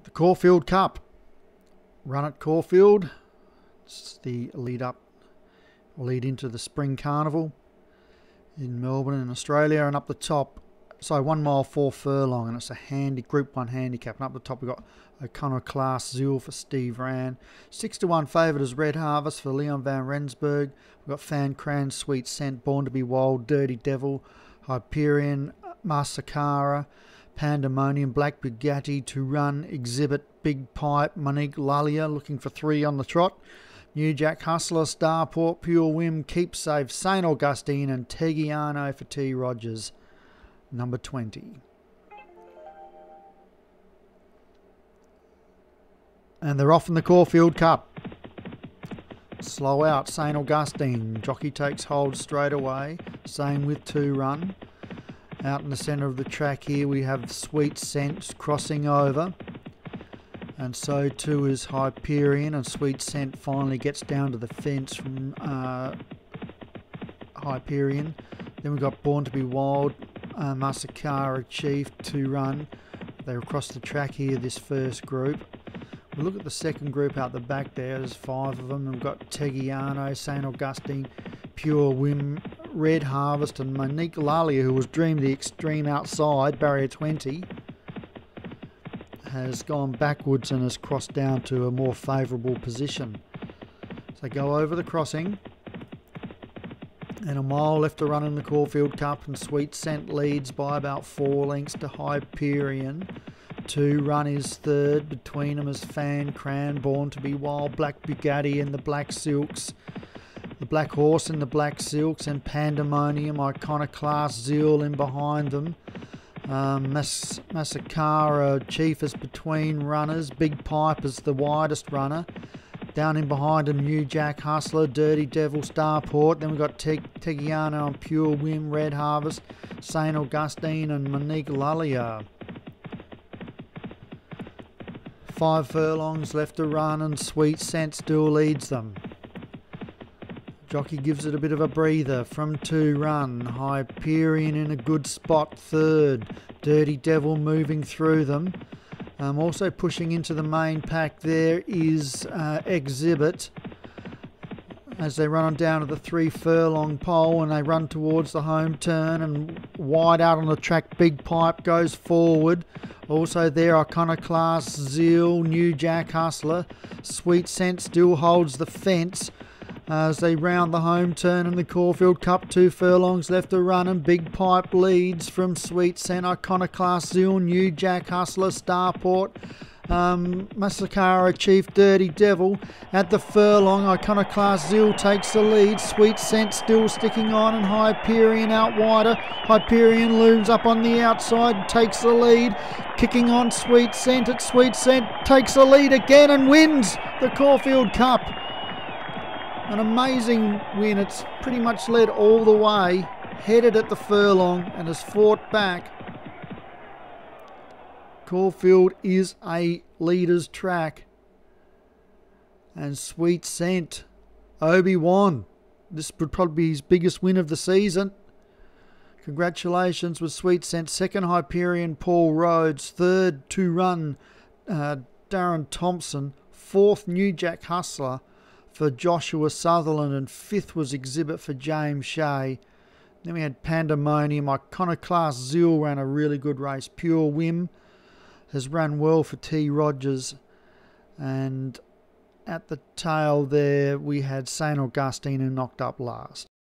The Caulfield Cup, run at Caulfield. It's the lead into the Spring Carnival in Melbourne in Australia. And up the top, so 1 mile 4 furlong, and it's a Group 1 handicap. And up the top we've got Iconoclast Zul for Steve Rand. 6-1 favourite is Red Harvest for Leon Van Rensburg. We've got Fan Cran, Sweet Scent, Born to be Wild, Dirty Devil, Hyperion, Masakara, Pandemonium, Black Bugatti, To Run, Exhibit, Big Pipe, Monique Lalia looking for 3 on the trot. New Jack Hustler, Starport, Pure Whim, Keep Safe, St Augustine and Tegiano for T Rogers, number 20. And they're off in the Caulfield Cup. Slow out, St Augustine. Jockey takes hold straight away. Same with 2 Run. Out in the centre of the track here we have Sweet Scent crossing over. And so too is Hyperion, and Sweet Scent finally gets down to the fence from Hyperion. Then we've got Born to be Wild, Masakara, Chief, 2 Run. They're across the track here, this first group. We look at the second group out the back there, there's 5 of them. We've got Tegiano, St Augustine, Pure Whim, Red Harvest and Monique Lalia, who was Dream the Extreme outside, barrier 20. Has gone backwards and has crossed down to a more favourable position. So go over the crossing. And a mile left to run in the Caulfield Cup, and Sweet Scent leads by about 4 lengths to Hyperion. 2 Run is third. Between them is Fan Cran, Born to be Wild, Black Bugatti and the Black Silks. The Black Horse and the Black Silks, and Pandemonium, Iconoclast, Zeal in behind them. Masakara, Chief is between runners. Big Pipe is the widest runner. Down in behind him, New Jack Hustler, Dirty Devil, Starport. Then we've got Tegiano and Pure Whim, Red Harvest, St Augustine and Monique Lalia. 5 furlongs left to run, and Sweet Scent still leads them. Jockey gives it a bit of a breather from 2 Run. Hyperion in a good spot, third. Dirty Devil moving through them. Also pushing into the main pack there is Exhibit, as they run on down to the 3 furlong pole, and they run towards the home turn, and wide out on the track Big Pipe goes forward. Also there Iconoclast, Zeal, New Jack Hustler. Sweet Scent still holds the fence as they round the home turn in the Caulfield Cup. 2 furlongs left to run, and Big Pipe leads from Sweet Scent, Iconoclast, Zeal, New Jack Hustler, Starport, Masakara, Chief, Dirty Devil. At the furlong, Iconoclast, Zeal takes the lead. Sweet Scent still sticking on, and Hyperion out wider. Hyperion looms up on the outside, takes the lead. Kicking on Sweet Scent, Sweet Scent takes the lead again and wins the Caulfield Cup. An amazing win. It's pretty much led all the way, headed at the furlong and has fought back. Caulfield is a leader's track. And Sweet Scent, Obi-Wan, this would probably be his biggest win of the season. Congratulations with Sweet Scent. Second, Hyperion, Paul Rhodes. Third, 2 Run, Darren Thompson. Fourth, New Jack Hustler for Joshua Sutherland, and 5th was Exhibit for James Shea. Then we had Pandemonium. Iconoclast Zeal ran a really good race. Pure Whim has run well for T Rogers, and at the tail there we had St Augustine, who knocked up last.